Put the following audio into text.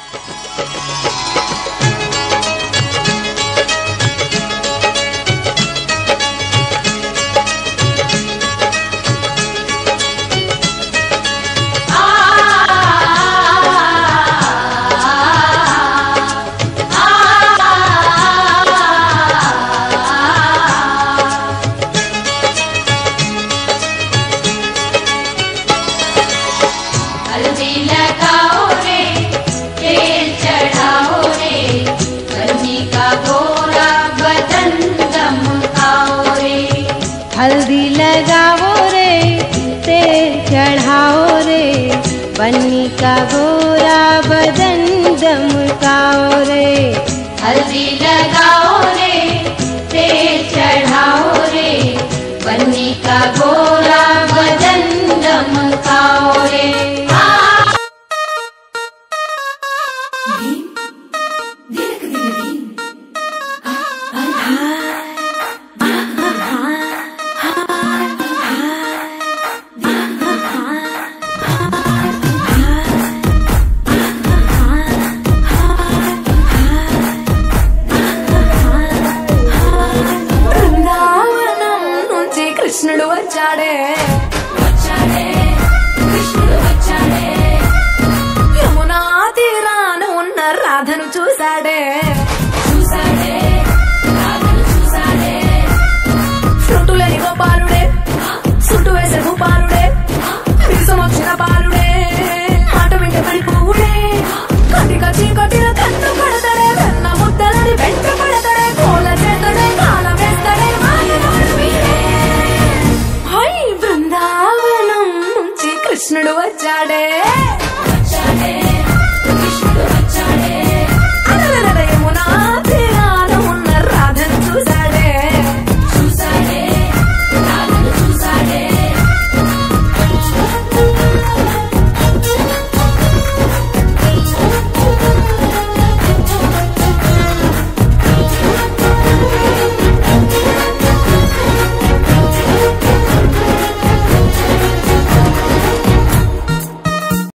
हल्दी लगाओ रे, तेल चढ़ाओ रे, बन्नी का गोरा बदन दमकाओ रे। हल्दी लगाओ रे, तेल चढ़ाओ रे, बन्नी का गोरा बदन दमकाओ रे। కృష్ణుడు వచ్చాడే, కృష్ణుడు వచ్చాడే, యమునా తీరాన ఉన్న రాధను చూశాడే।